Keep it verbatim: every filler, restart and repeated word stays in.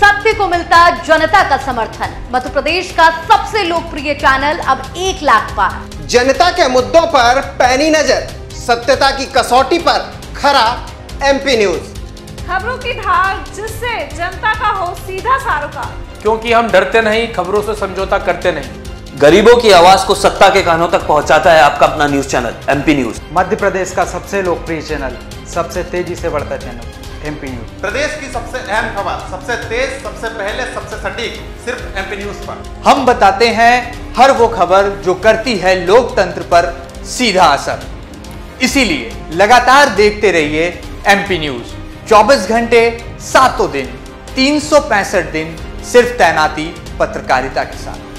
सत्य को मिलता जनता का समर्थन। मध्य प्रदेश का सबसे लोकप्रिय चैनल अब एक लाख पार। जनता के मुद्दों पर पैनी नजर, सत्यता की कसौटी पर खरा एमपी न्यूज। खबरों की धार जिससे जनता का हो सीधा सरोकार। क्योंकि हम डरते नहीं, खबरों से समझौता करते नहीं। गरीबों की आवाज को सत्ता के कानों तक पहुंचाता है आपका अपना news channel MP news. Madhya Pradesh का सबसे लोकप्रिय चैनल, सबसे तेजी से बढ़ता चैनल एमपी न्यूज। प्रदेश की सबसे अहम खबर, सबसे तेज, सबसे पहले, सबसे सटीक, सिर्फ एमपी न्यूज पर। हम बताते हैं हर वो खबर जो करती है लोकतंत्र पर सीधा असर। इसीलिए लगातार देखते रहिए एमपी न्यूज। चौबीस घंटे सातों दिन तीन सौ पैंसठ दिन सिर्फ तैनाती पत्रकारिता के साथ।